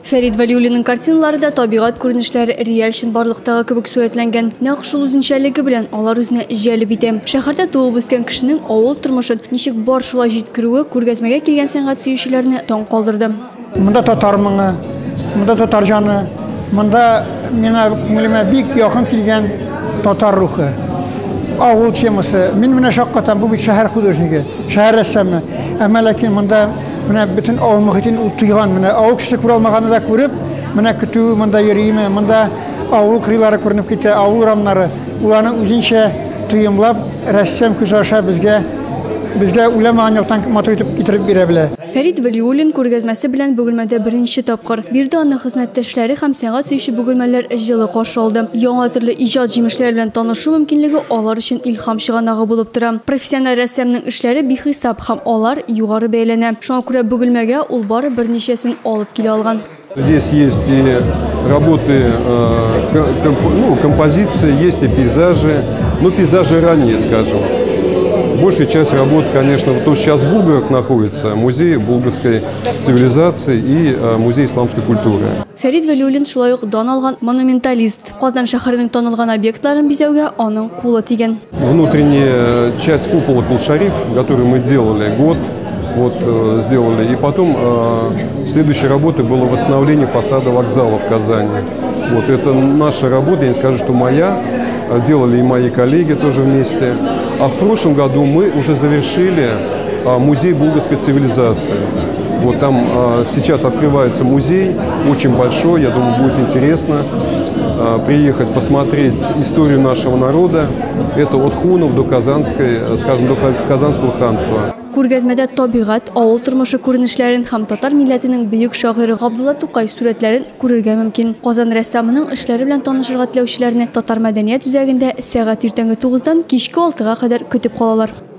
Фәрит Вәлиуллинның картиналарында табигать күренешләре реаль чынбарлыктагы кебек сурәтләнгән. Нәкъ шул үзенчәлеге белән алар үзенә җәлеп итә. Шәһәрдә туып үскән кешенең авыл тормышын ничек бар шулай җиткерүе күргәзмәгә килгән сәнгать сөючеләрне таң калдырды. Монда татар моңы, монда татар җаны, монда миңа күңелемә бик якын килгән татар рухы. Авыл темасы. Мин менә шаккатан бу бит шәһәр художнигы, шәһәр рәссамы. Әмма ләкин монда менә бөтен авыл мөхитен утыйган, менә авыл кеше күрә алмаганны да күреп, менә көтү монда йөриме, монда авыл кырлары күренеп китә, авыл урамнары. Уларны үзенчә тоемлап рәссам күз аша безгә уйламаган яктан матур итеп китереп бирә белә. Фәрит Вәлиуллин күргәзмәсе белән бөгелмәдә беренче тапкыр. Бирдә аны хезмәттәшләре һәм сәнгать сөюче бөгелмәләр җылы каршы алды. Яңа төрле иҗат җимешләре белән танышу мөмкинлеге алар өчен илһам чыганагы булып тора. Профессиональ рәссамның эшләре бихисап һәм алар югары бәяләнә. Шуңа күрә бөгелмәгә ул бары берничәсен алып килә алган. Здесь есть и работы, композиции, есть и пейзажи, но пейзажи ранние, скажем. Большая часть работ, конечно, то сейчас в Булгарах находится музей булгарской цивилизации и музей исламской культуры. Фәрит Вәлиуллин шулай ук дан алган монументалист. Казан шәһәренең танылган объектларын бизәүгә аның кулы тигән. Внутренняя часть купола Кул-Шариф, которую мы делали год, сделали. И потом следующей работой было восстановление фасада вокзала в Казани. Это наша работа, я не скажу, что моя. Делали и мои коллеги тоже вместе. А в прошлом году мы уже завершили музей булгарской цивилизации. Там сейчас открывается музей, очень большой, я думаю, будет интересно приехать, посмотреть историю нашего народа. Это от хунов до Казанского ханства. Күргәзмәдә табигать, авыл тормышы күренешләрен һәм татар милләтенең бөек шагыйре Габдулла Тукай сурәтләрен күрергә мөмкин. Казан рәссамының эшләре белән танышырга теләүчеләрне татар мәдәният үзәгендә сәгать иртәнге 9-дан кичке 6-га кадәр көтеп калалар.